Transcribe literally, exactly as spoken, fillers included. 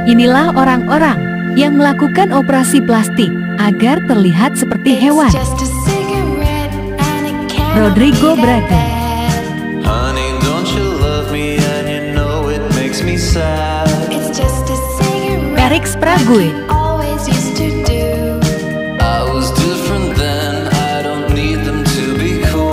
Inilah orang-orang yang melakukan operasi plastik agar terlihat seperti hewan. Rodrigo Brother. Honey, don't you love me and you know it makes me sad. Eriks Prague.